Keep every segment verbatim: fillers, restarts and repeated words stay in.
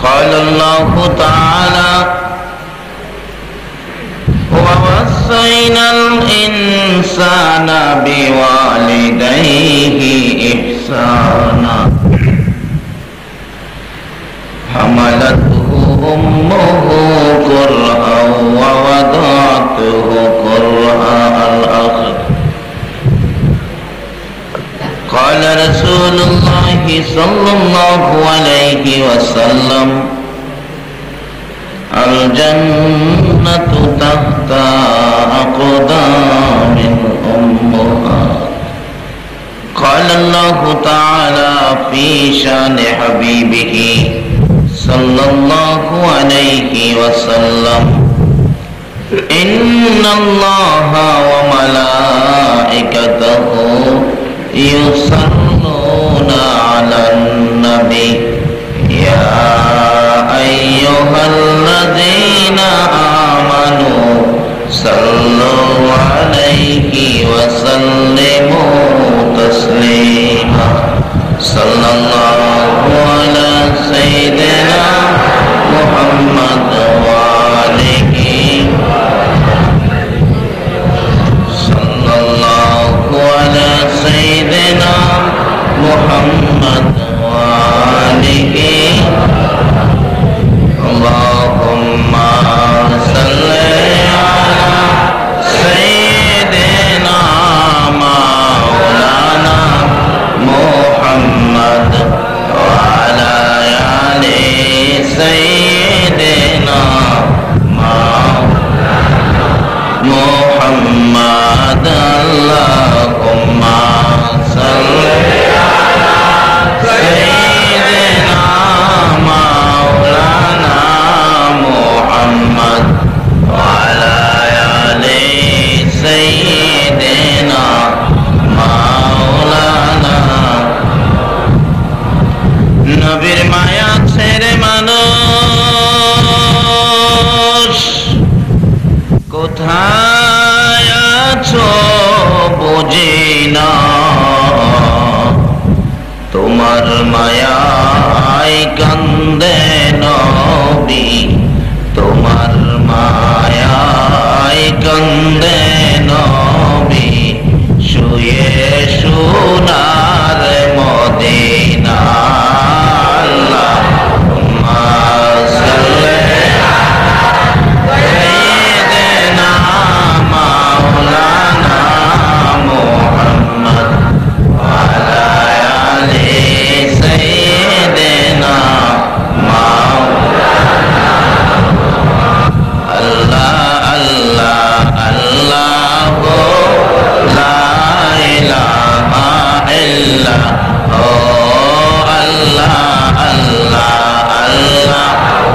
قال الله تعالى ووصينا الإنسان بوالديه إحسانا حملته أمه كرها ووضعته كرها الآخر. قال رسول الله صلى الله عليه وسلم الجنة تحت أقدام الأمهات. قال الله تعالى في شان حبيبه صلى الله عليه وسلم إن الله وملائكته يصلون على النبي يا أيها الذين آمنوا صلوا عليه وسلموا تسليما. صلى الله على سيدنا محمد وآله صلى الله على سيدنا محمد وآله اللهم صل على سيدنا مولانا محمد وعلى آل سيدنا محمد. اللهم صل على سيدنا مولانا محمد وعلى آل سيدنا مولانا. নবীর মায়া ছেড়ে মানুষ কোথায় আছো বুঝি না, তোমার মায়ায় কান্দে নবী, তোমার মায়ায় কান্দে নবী, শুয়ে সোনার মদিনা। আল্লাহুম্মা সাল্লি আলা সাইয়্যিদিনা মাওলানা মুহাম্মদ ওয়া আলা আলি সাইয়্যিদিনা মাওলানা। আল্লাহ আল্লাহ আল্লাহ লা ইলাহা ইল্লাল্লাহ আল্লাহ আল্লাহ আল্লাহ।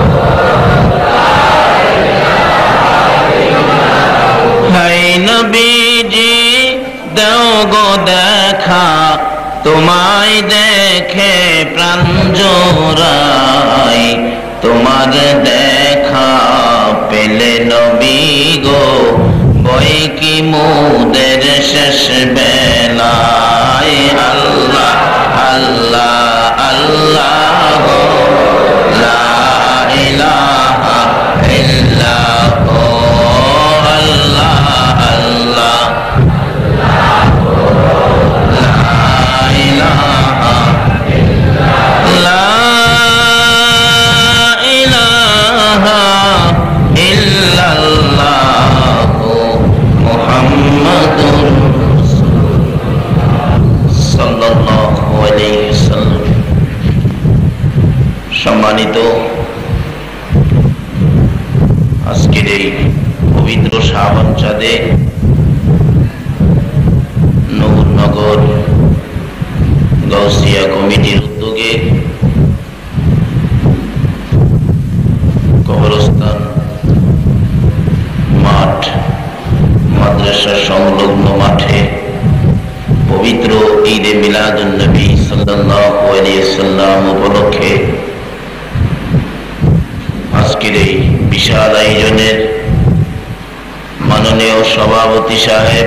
হাই নবীজি দেও গো দেখা, তোমায় দেখে প্রাণ জোড়াই, তোমার দেখা পেলে নবী গো বই কি মুদের শেষ বেলায়। আল্লাহ আল্লাহ আল্লাহ লা ইলাহা ইল্লাল্লাহ আল্লাহ আল্লাহ লা ইলাহা লা ইলাহা ইল্লাল্লাহ মুহাম্মাদুর সাল্লাল্লাহু আলাইহি ওয়াসাল্লাম। সম্মানিত আজকের এই পবিত্র শাবান চাঁদে নূরনগর গাউসিয়া কমিটির উদ্যোগে কবরস্থান মাঠ মাদ্রাসা সংলগ্ন মাঠে পবিত্র ঈদে মিলাদুন নবী সাল্লাল্লাহু আলাইহি ওয়াসাল্লাম উপলক্ষে আজকের এই বিশাল আয়োজনের মাননীয় সভাপতি সাহেব,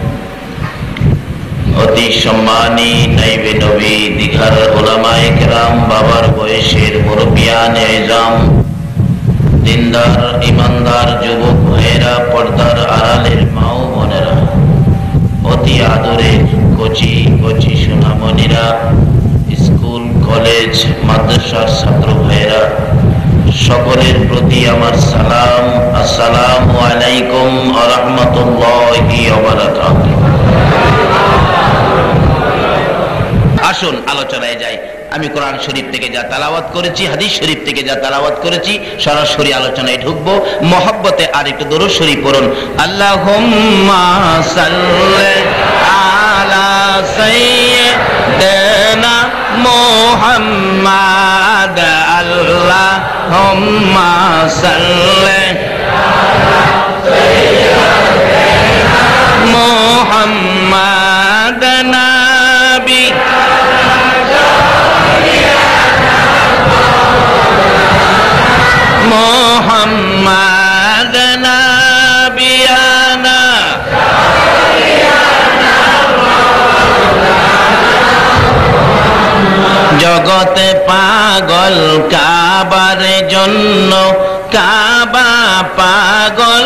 অতি সম্মানী নাইবে নবী, দীঘার ওলামায়ে কেরাম, বাবার বয়সের মুরব্বী মুরব্বিয়ান ইজাম, দিনদার ইমানদার যুবক ভাইয়েরা, পর্দার আড়ালের মা ও বোনেরা, অতি আদরের কচি কচি সোনামণিরা, স্কুল কলেজ মাদ্রাসার ছাত্র ভাইয়েরা, সকলের প্রতি আমার সালাম। আসসালামু আলাইকুম ওয়া রাহমাতুল্লাহি ওয়া বারাকাতুহু। আসুন আলোচনায় যাই। আমি কোরআন শরীফ থেকে যা তেলাওয়াত করেছি, হাদিস শরীফ থেকে যা তেলাওয়াত করেছি, সরাসরি আলোচনায় ঢুকবো। মহব্বতে আর একটু দরুদ শরীফ পড়ুন। আল্লাহুম্মা সাল্লি আলা সাইয়্যিদিনা মুহাম্মাদ। আল্লাহুম্মা সাল্লি আলা সাইয়্যিদিনা মুহাম্মাদ নাবি মুহাম্মাদ নাবিয়ানা জগতে পাগল কাবার জন্য, কাবা পাগল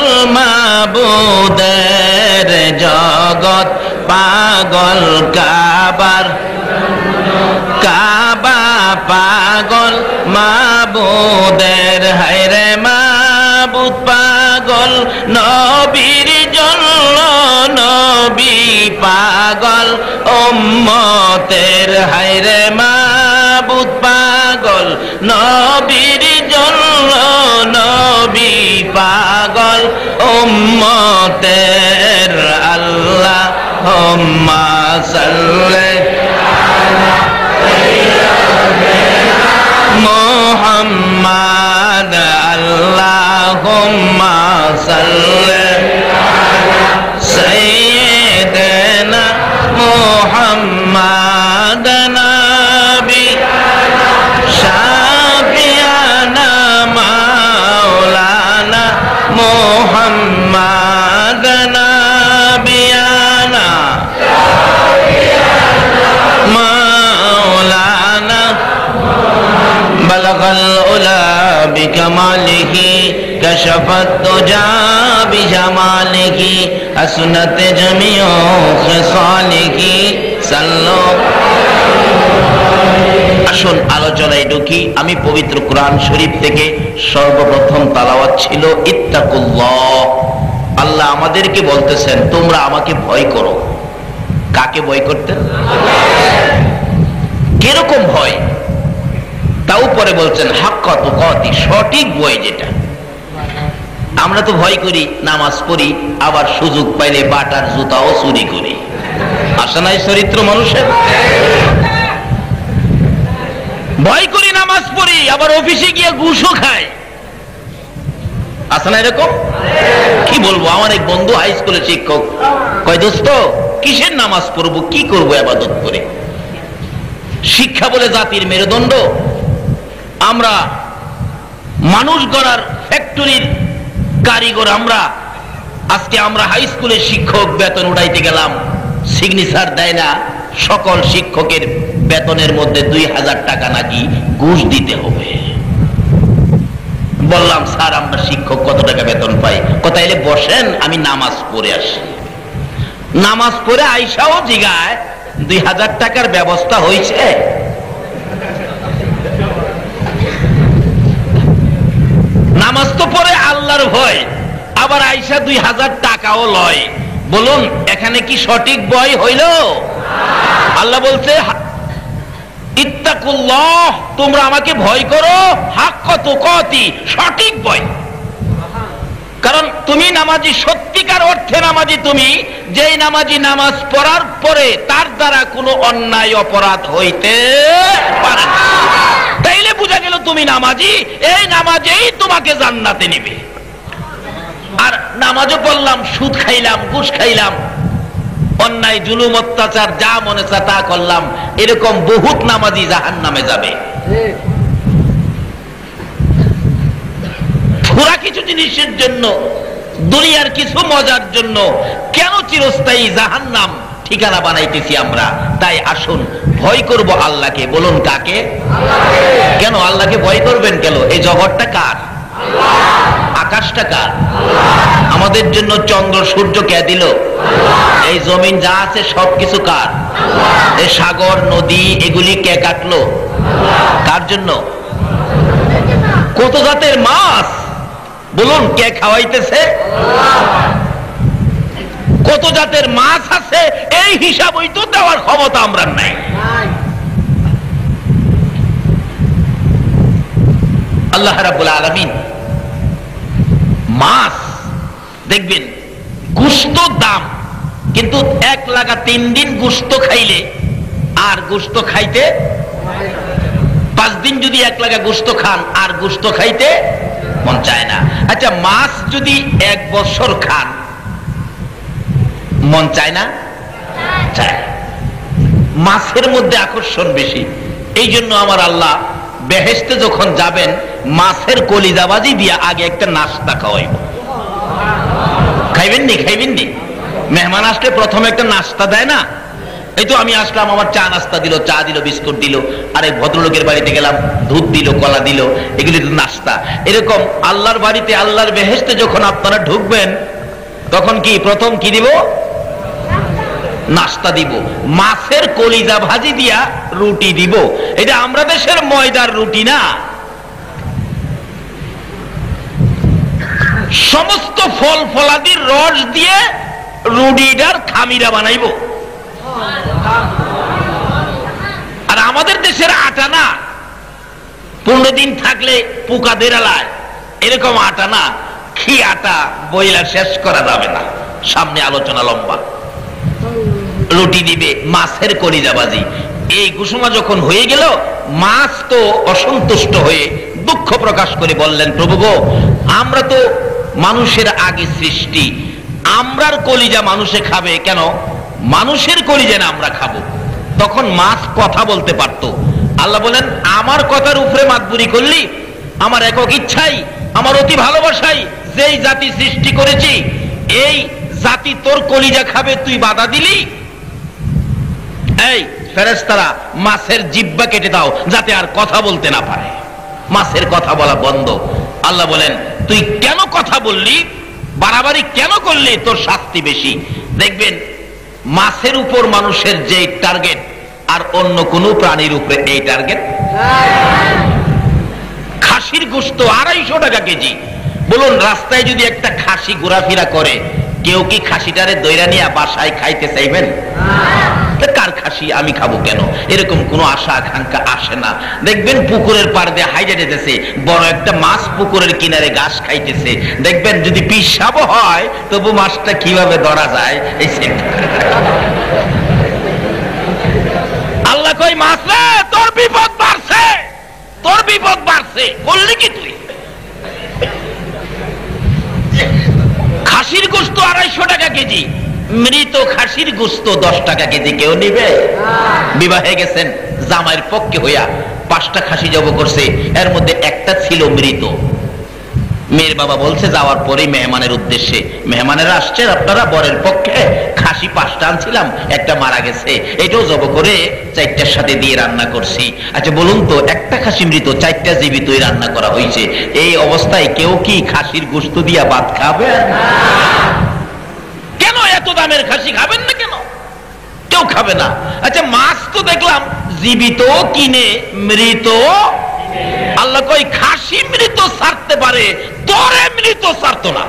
মাবুদের। জগৎ পাগল কাবার, কাবা পাগল মাবুদের। হায়রে মাবুদ পাগল নবীর জন্য, নবী পাগল উম্মতের। হায়রে মাবুদ পাগল নবীর জন্য, নবী পাগল উম্মতের। আল্লাহুম্মা সাল্লি মুহাম্মাদ। আল্লাহুম্মা সাল্লি আলা সাইয়্যিদিনা মুহাম্মাদ নাবি শাফিয়ানা মাওলানা মুহাম্মাদ নাবিয়ানা মাওলানা বালাগাল উলা বিকামালিহি কাশাফাত তুজা বিজামালিহি হাসনাত জামিউ খিসালিহি সাল্লু। আসুন আলোচনায় ঢুকি। আমি পবিত্র কোরআন শরীফ থেকে সর্বপ্রথম তেলাওয়াত ছিল ইত্তাকুল্লাহ। আল্লাহ আমাদেরকে বলতেছেন তোমরা আমাকে ভয় করো। কাকে ভয় করতেন? কিরকম ভয় তাও পরে বলছেন হাক্কা তুকাতি, সঠিক ভয় যেটা। আমরা তো ভয় করি, নামাজ পড়ি, আবার সুযোগ পাইলে বাটার জুতাও চুরি করি। আসে নাই চরিত্র মানুষের? ভয় করি, নামাজ পড়ি, আবার অফিসে গিয়ে ঘুষও খায়। আসে না এরকম? কি বলবো, আমার এক বন্ধু হাই স্কুলের শিক্ষক কয়, দোস্ত কিসের নামাজ পড়বো, কি করবো ইবাদত করে? শিক্ষা বলে জাতির মেরুদণ্ড। আমরা মানুষ গড়ার ফ্যাক্টরির কারিগর। আমরা আজকে আমরা হাই স্কুলের শিক্ষক, বেতন উঠাইতে গেলাম, সিগনেচার দেয় না। সকল শিক্ষকের বেতনের মধ্যে দুই হাজার টাকা নাকি ঘুষ দিতে হবে। বললাম স্যার আমরা শিক্ষক কত টাকা বেতন পাই? কথা এলে বসেন, আমি নামাজ পড়ে আসি। নামাজ পড়ে আইসাও জিগায় দুই হাজার টাকার ব্যবস্থা হয়েছে? নামাজ তো পড়ে আল্লাহর ভয়, আবার আইসা দুই হাজার টাকাও লয়। বলুন এখানে কি সঠিক ভয় হইল? আল্লাহ বলছে ইত্তাকুল্লাহ, তোমরা আমাকে ভয় করো, হাক্কা তুকাতি, সঠিক ভয়। কারণ তুমি নামাজি, সত্যিকার অর্থে নামাজি তুমি, যেই নামাজি নামাজ পড়ার পরে তার দ্বারা কোনো অন্যায় অপরাধ হইতে পারে না। তাইলে বুঝা গেল তুমি নামাজি, এই নামাজেই তোমাকে জান্নাতে নিবে। আর নামাজও পড়লাম, সুদ খাইলাম, ঘুষ খাইলাম, অন্যায় জুলুম অত্যাচার যা মনে চা তা করলাম, এরকম বহুত নামাজি জাহান্নামে যাবে। পুরা কিছু জিনিসের জন্য, দুনিয়ার কিছু মজার জন্য কেন চিরস্থায়ী জাহান্নাম ঠিকানা বানাইতেছি আমরা? তাই আসুন ভয় করব আল্লাহকে। বলুন কাকে? কেন আল্লাহকে ভয় করবেন কেন? এই জগৎটা কার? আকাশটা কার? আমাদের জন্য চন্দ্র সূর্য কে দিল? এই জমিন যা আছে সবকিছু কার? এই সাগর নদী এগুলি কে কাটলো? কার জন্য? কত জাতের মাছ বলুন কে খাওয়াইতেছে? কত জাতের মাছ আছে এই হিসাবই তো দেওয়ার ক্ষমতা আমরা নাই। আল্লাহ রাব্বুল আলামিন মাছ দেখবেন গোশত দাম, কিন্তু এক লাগা তিন দিন গোশত খাইলে আর গোশত খাইতে, পাঁচ দিন যদি এক লাগা গোশত খান আর গোশত খাইতে মন চায় না। আচ্ছা মাছ যদি এক বছর খান মন চায় না? চায়। মাছের মধ্যে আকর্ষণ বেশি। এই জন্য আমার আল্লাহ বেহেশতে যখন যাবেন মাছের কলিজাবাজি দিয়ে আগে একটা নাস্তা খাওয়াইব। খাইবেন নি? খাইবেন নি? মেহমান আসলে প্রথমে একটা নাস্তা দেয় না? এই তো আমি আসলাম, আমার চা নাস্তা দিল, চা দিল, বিস্কুট দিল, আর এই ভদ্রলোকের বাড়িতে গেলাম, দুধ দিল, কলা দিল, এগুলি তো নাস্তা। এরকম আল্লাহর বাড়িতে, আল্লাহর বেহেশতে যখন আপনারা ঢুকবেন তখন কি প্রথম কি দিব? নাস্তা দিব। মাছের কলিজা ভাজি দিয়া রুটি দিব। এটা আমরা দেশের ময়দার রুটি না, সমস্ত ফল ফলাদির রস দিয়ে রুটিটার খামিরা বানাইব। আর আমাদের দেশের আটা না, পনেরো দিন থাকলে পোকা দেরালায়, এরকম আটা না। কি আটা বইলা শেষ করা যাবে না। সামনে আলোচনা লম্বা। রুটি দিবে, মাছের কলিজাবাজি। এই ঘোষণা যখন হয়ে গেল, মাছ তো অসন্তুষ্ট হয়ে দুঃখ প্রকাশ করে বললেন, প্রভু গো, আমরা তো মানুষের আগে সৃষ্টি, আমরার কলিজা মানুষে খাবে কেন? মানুষের কলিজা না আমরা খাবো। তখন মাছ কথা বলতে পারত। আল্লাহ বলেন, আমার কথার উপরে মাতবুরি করলি? আমার একক ইচ্ছাই, আমার অতি ভালোবাসাই যেই জাতি সৃষ্টি করেছি, এই জাতি তোর কলিজা খাবে, তুই বাধা দিলি? এই ফেরেশতারা মাছের জিহ্বা কেটে দাও যাতে আর কথা বলতে না পারে। মাছের কথা বলা বন্ধ। আল্লাহ বলেন, তুই কেন কথা বললি, বাড়াবাড়ি কেন করলি, তোর শাস্তি বেশি। দেখবেন মাছের উপর মানুষের যে টার্গেট আর অন্য কোন প্রাণীর উপরে এই টার্গেট। খাসির গোশত আড়াইশো টাকা কেজি। বলুন রাস্তায় যদি একটা খাসি ঘোরাফেরা করে, কেউ কি খাসিটারে দইরা নিয়ে বাসায় খাইতে চাইবেন? কার খাসি আমি খাবো কেন, এরকম কোন আশা আকাঙ্ক্ষা আসে না। দেখবেন পুকুরের পাড় দিয়ে হাইজা যেতেছে, বড় একটা মাছ পুকুরের কিনারে ঘাস খাইতেছে। দেখবেন যদি পিসাব হয় তবু মাছটা কিভাবে ধরা যায়। এই আল্লাহ কই, মাছ রে তোর বিপদ বাড়ছে, তোর বিপদ বাড়ছে, বললি কি তুই? খাসির গোশত আড়াইশো টাকা কেজি, মৃত খাসির গোশত দশ টাকা কেজি। কেউ নিবে? বিবাহে গেছেন, জামাইয়ের পক্ষে হইয়া পাঁচটা খাসি জব করছে, এর মধ্যে একটা ছিল মৃত। মেয়ের বাবা বলছে যাওয়ার পরে মেহমানের উদ্দেশ্যে, মেহমানেরা আসছেন, আপনারা বরের পক্ষে খাসি পাঁচটা আনছিলাম, একটা মারা গেছে, এটাও জব করে চারটার সাথে দিয়ে রান্না করছি। আচ্ছা বলুন তো, একটা খাসি মৃত, চারটা জীবিতই রান্না করা হয়েছে, এই অবস্থায় কেউ কি খাসির গোশত দিয়া ভাত খাবে? কেন এত দামের খাসি খাবেন না কেন? কেউ খাবে না। আচ্ছা মাছ তো দেখলাম জীবিত কিনে, মৃত আল্লাহ কই খাসি মৃত ছাড়তে পারে, তোরে মৃত ছাড়তো না।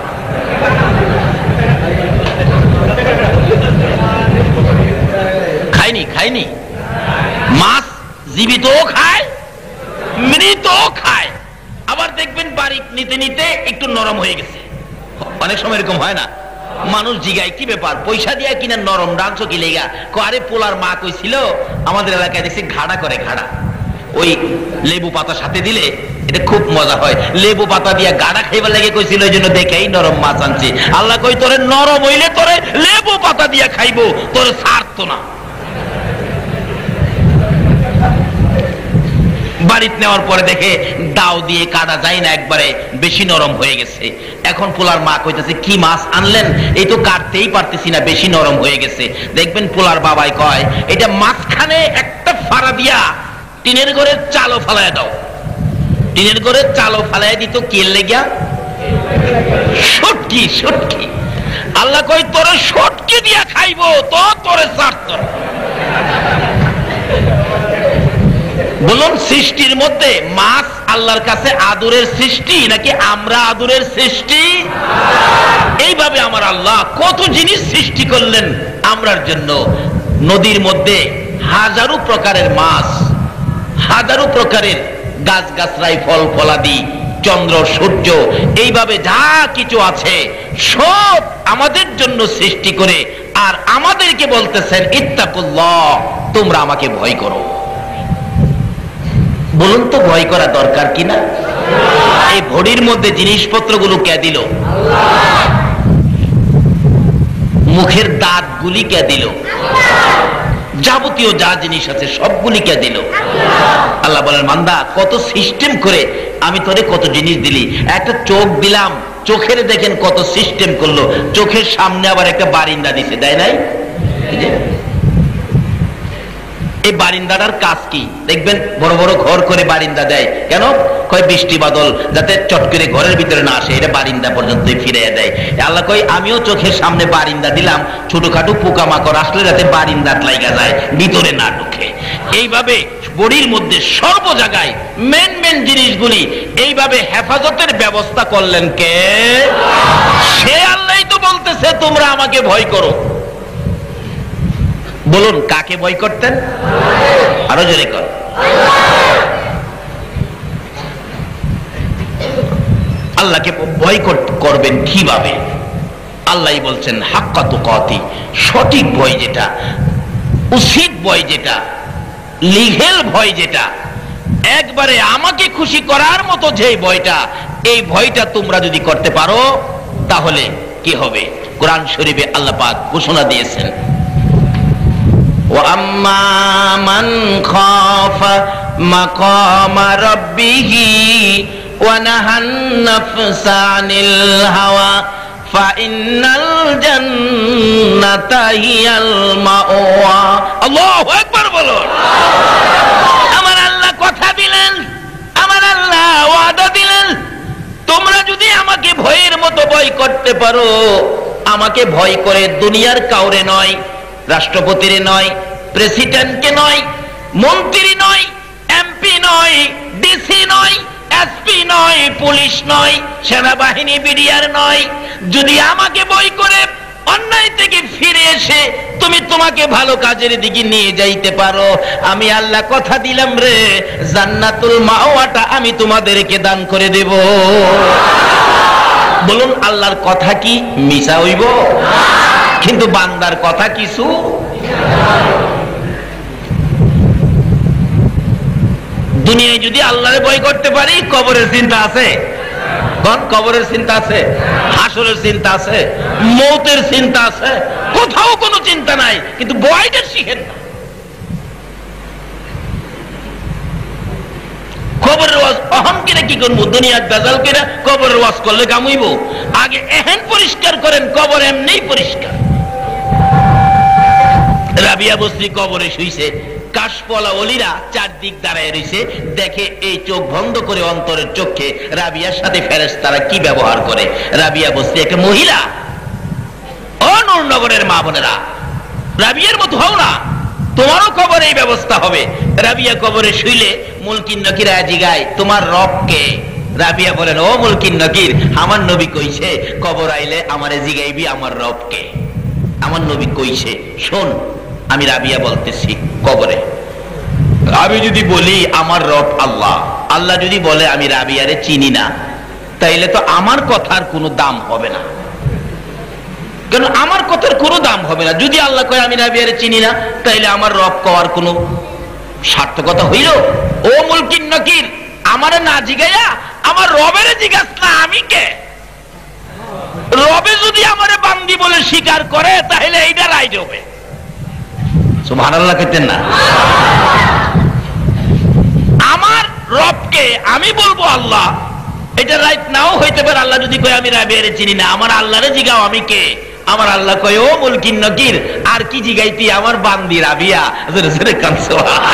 খায়নি খায়নি মাছ জীবিতও খায়, মৃতও খায়। আবার দেখবেন বাড়ি নিতে নিতে একটু নরম হয়ে গেছে। অনেক সময় এরকম হয় না, মানুষ জিগায় কি ব্যাপার, পয়সা দিয়া কিনা নরম ডান্স কি লেগা? আরে পোলার মা কইছিল আমাদের এলাকায় দেখছি ঘাড়া করে, ঘাড়া ওই লেবু পাতা সাথে দিলে এটা খুব মজা হয়। লেবু পাতা দিয়া গাড়া খাইবার লেগে কইছিল, এই জন্য দেখেই নরম মাছ আনছি। আল্লাহ কই তোরে নরম হইলে তোরে লেবু পাতা দিয়া খাইবো, তোরে ছাড়তো না। বাড়িতে নেওয়ার পরে দেখে দাও দিয়ে কাটা যায় না, একবারে বেশি নরম হয়ে গেছে। এখন পোলার মা কইতেছে কি মাছ আনলেন, এই তো কাটতেই পারতেছি না, বেশি নরম হয়ে গেছে। দেখবেন পোলার বাবাই কয় এটা মাঝখানে একটা ফাড়া দিয়া টিনের ঘরের চালও ফালাইয়া দাও। টিনের ঘরের চালও ফালাইয়া দিত কি লেগিয়া? সটকি সটকি। আল্লাহ কই তোরে সটকি দিয়া খাইবো তো তোরে ছাড়ত। বলুন সৃষ্টির মধ্যে মাছ আল্লাহর কাছে আদরের সৃষ্টি নাকি আমরা আদরের সৃষ্টি? এইভাবে আমার আল্লাহ কত জিনিস সৃষ্টি করলেন আমরার জন্য। নদীর মধ্যে হাজারো প্রকারের মাছ, হাজারো প্রকারের গাছগাছরাই, ফল ফলাদি, চন্দ্র সূর্য, এইভাবে যা কিছু আছে সব আমাদের জন্য সৃষ্টি করে আর আমাদেরকে বলতেছেন ইত্তাকুল্লাহ, তোমরা আমাকে ভয় করো। বলুন তো ভয় করা দরকার কিনা? এই ভরির মধ্যে জিনিসপত্রগুলো কে দিল? মুখের দাঁতগুলি কে দিল? যাবতীয় যা জিনিস আছে সবগুলি কে দিল? আল্লাহ বলেন বান্দা কত সিস্টেম করে আমি তোরে কত জিনিস দিলি। একটা চোখ দিলাম, চোখের দেখেন কত সিস্টেম করলো। চোখের সামনে আবার একটা বারিন্দা দিছে, দেয় নাই? এই বারিন্দাটার কাজ কি দেখবেন? বড় বড় ঘর করে বারিন্দা দেয় কেন? কয় বৃষ্টি বাদল যাতে চট করে ঘরের ভিতরে না আসে, এটা বারিন্দা পর্যন্ত ফিরিয়ে দেয়। আল্লাহ কয় আমিও চোখের সামনে বারিন্দা দিলাম, ছোটখাটো পোকামাকড় আসলে যাতে বারিন্দাত লাগা যায়, ভিতরে না ঢুকে। এইভাবে বডির মধ্যে সর্ব জায়গায় মেন মেন জিনিসগুলি এইভাবে হেফাজতের ব্যবস্থা করলেন কে? সে আল্লাহই তো বলতেছে তোমরা আমাকে ভয় করো। বলুন কাকে ভয় করতেন? আরো জোরে কর। আল্লাহকে ভয় করবেন কিভাবে? আল্লাহই বলছেন হাক্কা তুকাতি, সঠিক ভয় যেটা, উচিত ভয় যেটা, লিগেল ভয় যেটা, একবারে আমাকে খুশি করার মতো যে ভয়টা, এই ভয়টা তোমরা যদি করতে পারো তাহলে কি হবে? কোরআন শরীফে আল্লাহ পাক ঘোষণা দিয়েছেন وَأَمَّا مَنْ خَافَ مَقَامَ رَبِّهِ وَنَهَى النَّفْسَ عَنِ الْهَوَى فَإِنَّ الْجَنَّةَ هِيَ الْمَأْوَى। আল্লাহু আকবার বলুন। আমার আল্লাহ কথা দিলেন, আমার আল্লাহ ওয়াদা দিলেন, তোমরা যদি আমাকে ভয়ের মতো ভয় করতে পারো, আমাকে ভয় করে দুনিয়ার কাউরে নয়, রাষ্ট্রপতিরে নয়, প্রেসিডেন্টকে নয়, মন্ত্রী নয়, এমপি নয়, ডিসি নয়, এসপি নয়, পুলিশ নয়, সেনাবাহিনী, বিডিআর নয়, যদি আমাকে ভয় করে অন্যায় থেকে ফিরে এসে তুমি তোমাকে ভালো কাজের দিকে নিয়ে যাইতে পারো, আমি আল্লাহ কথা দিলাম রে, জান্নাতুল মাওয়াটা আমি তোমাদেরকে দান করে দেব। বলুন আল্লাহর কথা কি মিছা হইব? কিন্তু বান্দার কথা কিছু। দুনিয়ায় যদি আল্লাহরে ভয় করতে পারি, কবরের চিন্তা আছে? কোন কবরের চিন্তা আছে? হাসরের চিন্তা আছে? মৌতের চিন্তা আছে? কোথাও কোনো চিন্তা নাই, কিন্তু ভয়টা শিখেন না। কবরের ওয়াজ অহম কিনে কি করবো? দুনিয়ার বেজাল কিনা কবরের ওয়াজ করলে কামুইব? আগে এহেন পরিষ্কার করেন, কবর এমনি পরিষ্কার। রাবিয়া বস্তি কবরে শুইছে, কাশপলা ওলিরা চারদিক দাঁড়ায় রয়েছে, দেখে এই চোখ বন্ধ করে অন্তরের চোখে রাবিয়ার সাথে ফেরেশতারা কি ব্যবহার করে। রাবিয়া বস্তি একটা মহিলা। ও নূরনগরের মা বোনেরা, রাবিয়ার মতো হও না, তোমারও কবরে এই ব্যবস্থা হবে। রাবিয়া কবরে শুইলে মুলকিন নকির জিগায় তোমার রব কে? রাবিয়া বলেন ও মুলকিন নকির, আমার নবী কইছে কবর আইলে আমারে জিগাইবি আমার রব কে। আমার নবী কইছে, শোন আমি রাবিয়া বলতেছি, কবরে আমি যদি বলি আমার রব আল্লাহ, আল্লাহ যদি বলে আমি রাবিয়ারে চিনি না, তাইলে তো আমার কথার কোনো দাম হবে না। কেন আমার কথার কোনো দাম হবে না? যদি আল্লাহ কয় আমি রাবিয়ারে চিনি না, তাইলে আমার রব কওয়ার কোনো সার্থকতা হইল? ও মুলকিন নকির, আমারে না জিগাইয়া আমার রবের জিজ্ঞাস না আমি কে? রবে যদি আমারে বান্দি বলে স্বীকার করে তাহলে এইটা রাইট হবে। সুবহানাল্লাহ কইতেন না? আমার রবকে আমি বলবো আল্লাহ, এটা রাইট নাও হইতে পারে। আল্লাহ যদি কয় আমি রাবিয়ারে চিনি না, আমার আল্লাহরে জিগাও আমি কে, আমার আল্লাহ কয় ও মুলকিন নকির আর কি জিগাইতি আমার বান্দি রাবিয়া জোরে জোরে কানছো।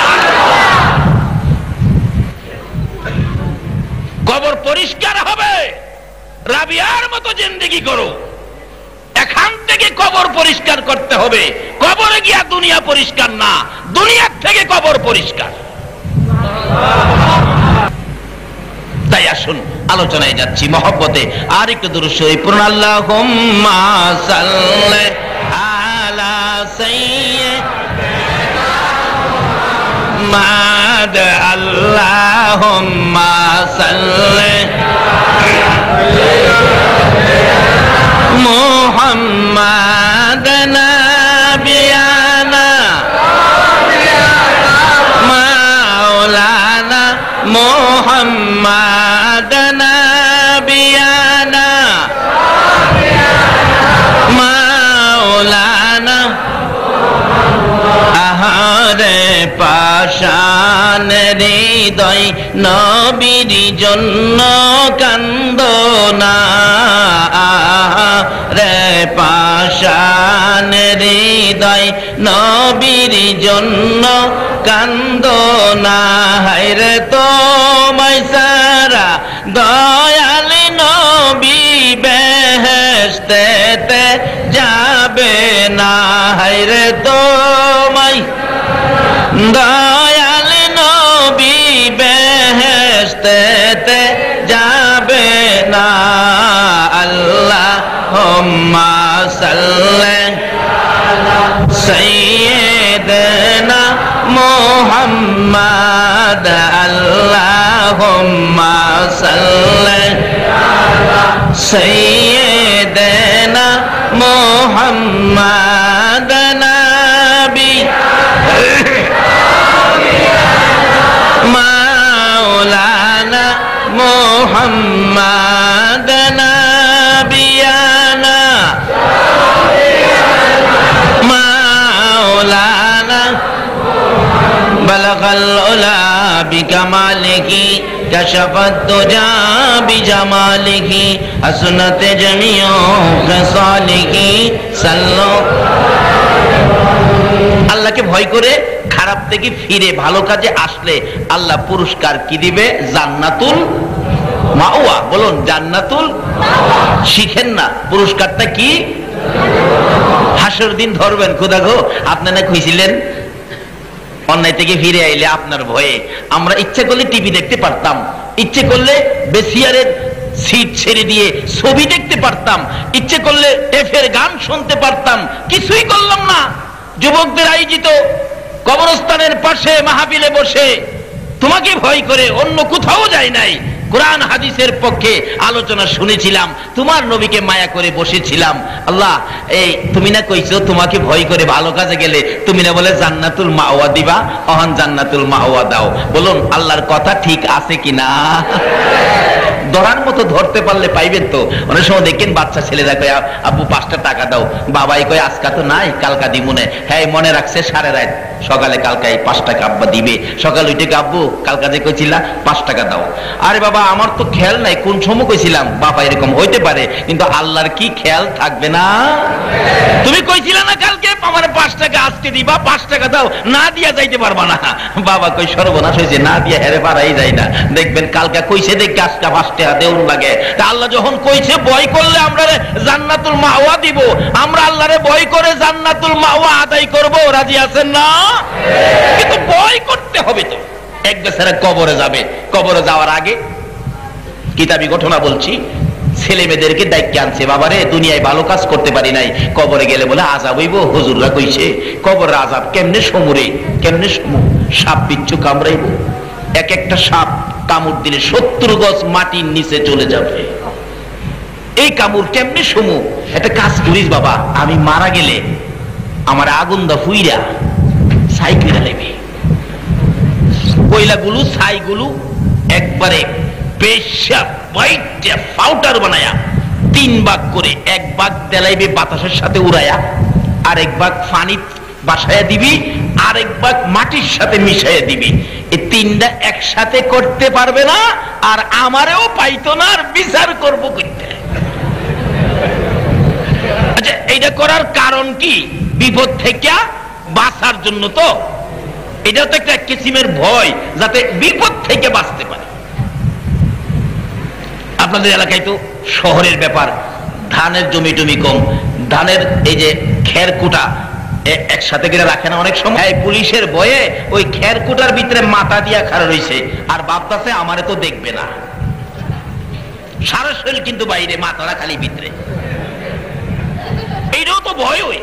কবর পরিষ্কার হবে, রাবিয়ার মতো জিন্দেগি করো। এখান থেকে কবর পরিষ্কার করতে হবে, কবরে গিয়া দুনিয়া পরিষ্কার না, দুনিয়ার থেকে কবর পরিষ্কার। তাই আসুন আলোচনায় যাচ্ছি মহব্বতে। আর একটু দুরূদ শরীফ পড়ুন। আল্লাহুম্মা সাল্লি আলা সাইয়্যিদিনা মুহাম্মাদ। আল্লাহুম্মা সাল্লি মুহাম্মাদ নাবিয়ানা মাওলানা মুহাম্মাদ নাবিয়ানা মাওলানা। আহারে পাশান হৃদয় নবীর জন্য কান্দনা, রে পাশান হৃদয় নবীর জন্য কান্দনা। হায়রে তোমায় সারা দয়াল নবী বেহেশতেতে যাবে না। হায়রে তোমায় দয়াল নবী বেহেশতেতে যাবে না। আল্লাহুম্মা সাল্লি সাইয়্যিদিনা মুহাম্মাদ। আল্লাহুম্মা সাল্লি সাইয়্যিদিনা মুহাম্মাদ নাবি মাওলানা মুহাম্মাদ নাবিয়ানা মাওলানা। বালাগাল উলা বিকামালিহি কাশাফাত দুজা বিজামালিহি হাসনাত জামিউ খিসালিহি সাল্লু। আল্লাহকে ভয় করে খারাপ থেকে ফিরে ভালো কাজে আসলে আল্লাহ পুরস্কার কি দিবে? জান্নাতুল মাওয়া। বলুন জান্নাতুল। শিখেন না পুরস্কারটা কি? হাসর দিন ধরবেন। খোদা গো আপনারা কইছিলেন অন্যায় থেকে ফিরে আইলে আপনার ভয়ে আমরা ইচ্ছা করলে টিভি দেখতে পারতাম, ইচ্ছে করলে বেসিয়ারের সিট ছেড়ে দিয়ে ছবি দেখতে পারতাম, ইচ্ছে করলে টেফের গান শুনতে পারতাম, কিছুই করলাম না। যুবকদের আয়োজিত কবরস্থানের পাশে মাহফিলে বসে তোমাকে ভয় করে অন্য কোথাও যায় নাই, কোরআন হাদিসের পক্ষে আলোচনা শুনেছিলাম, তোমার নবীকে মায়া করে বসেছিলাম। আল্লাহ এই তুমি না কইছো তোমাকে ভয় করে ভালো কাজে গেলে তুমি না বলে জান্নাতুল মাওয়া দিবা, অহন জান্নাতুল মাওয়া দাও। বলুন আল্লাহর কথা ঠিক আছে কিনা? ধরার মতো ধরতে পারলে পাইবেন তো। অনেক সময় দেখেন বাচ্চা ছেলেরা কয় আব্বু পাঁচটা টাকা দাও, বাবাই কয় আজকা তো নাই কালকা দি মনে। হ্যাঁ মনে রাখছে সাড়ে রাত সকালে কালকা এই পাঁচ টাকা আব্বা দিবে। সকাল উঠে আব্বু কালকা যে কইছিলা পাঁচ টাকা দাও। আরে বাবা আমার তো খেয়াল নাই কোন সময় কইছিলাম। বাবা এরকম হইতে পারে কিন্তু আল্লাহর কি খেয়াল থাকবে না? তুমি কইছিলা না কালকে আমার পাঁচ টাকা আজকে দিবা, পাঁচ টাকা দাও, না দিয়া যাইতে পারবা না। বাবা কই সর্বনাশ হয়েছে, না দিয়া হেরে পারাই যায় না। দেখবেন কালকা কইছে দেখ আজকা পাঁচ টাকা দেউন লাগে। তা আল্লাহ যখন কইছে ভয় করলে আমরা জান্নাতুল মাওয়া দিব, আমরা আল্লাহরে ভয় করে জান্নাতুল মাওয়া আদায় করব। রাজি আছেন না? কিন্তু ভয় করতে হবে তো। এক বেচারা কবরে যাবে, কবরে যাওয়ার আগে কিতাবি ঘটনা বলছি, ছেলে মেয়েদেরকে দায়িত্ব আনছে, বাবারে দুনিয়ায় ভালো কাজ করতে পারি নাই, কবরে গেলে বলে আজাব হইব। হুজুররা কইছে কবরের আজাব কেমনে সমুরে, কেমনে সমু? সাপ বিচ্ছু কামড়াইব, এক একটা সাপ কামড় দিলে সত্তর গজ মাটির নিচে চলে যাবে। এই কামড় কেমনে সমু? একটা কাজ করিস বাবা, আমি মারা গেলে আমার আগুন দা ফুইরা ছাই কইরা নেবে। কয়লাগুলো ছাইগুলো একবারে পেশাব বাইটা পাউডার বানায়া তিন ভাগ করে, এক ভাগ তেলাইবে বাতাসের সাথে উড়ায়া, আরেক ভাগ পানি বাসায়া দিবি, আরেক ভাগ মাটির সাথে মিশাইয়া দিবি। এই তিনটা একসাথে করতে পারবে না, আর আমারেও পাইতো না, আর বিচার করবো করতে। আচ্ছা এইটা করার কারণ কি? বিপদ থেকে বাঁচার জন্য। তো এটা তো একটা কিসিমের ভয়, যাতে বিপদ থেকে বাঁচতে পারে। আপনাদের এলাকায় তো শহরের ব্যাপার, ধানের জমি টমি কম, ধানের এই যে খের কুটা একসাথে করে রাখে না অনেক সময়, পুলিশের ভয়ে ওই খের কুটার ভিতরে মাথা দিয়া খাড়া রইছে, আর ভাবতাছে আমারে তো দেখবে না। সারা শরীর কিন্তু বাইরে, মাথাটা খালি ভিতরে। এইটাও তো ভয়। ওই